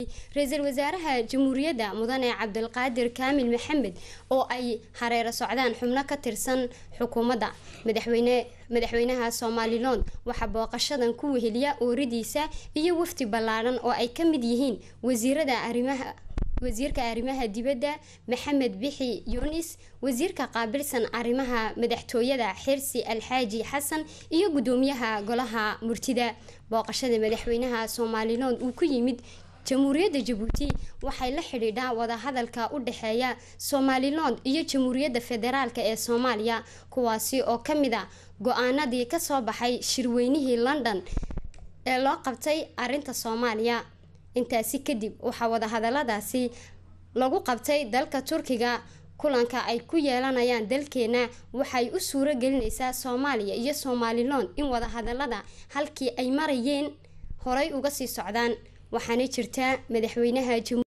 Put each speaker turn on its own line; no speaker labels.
رئيس الوزراء جمهورية مدن عبد القادر كامل محمد oo ay hareero socdaan xubno ka tirsan xukuumadda madaxweynaha Soomaaliland waxa booqashadan ku weheliya ooridiisa iyo wafti ballaaran oo ay ka mid yihiin wasiirka arrimaha dibadda Maxamed Bixi Yunis wasiirka qaabilsan arrimaha madaxtooyada Xirsi Alxaaji Xasan iyo gudoomiyaha golaha murtida booqashada madaxweynaha Soomaaliland uu ku yimid jamhuuriyadda Djibouti waxay la xiriirtaa wada hadalka u dhaxeeya Soomaaliland iyo jamhuuriyadda federaalka ee Soomaaliya kuwaasi oo kamid ah go'aanadii ka soo baxay shirweynihii London ee loo qabtay arinta Soomaaliya intaasi kadib waxa wada hadaladaasi lagu qabtay dalka Turkiga kulanka ay ku yeelanayaan dalkeena waxay u suura gelinaysaa Soomaaliya iyo Soomaaliland in wada hadalada halkii ay marayeen horay uga sii socdaan waxaana jirta madaxweynaha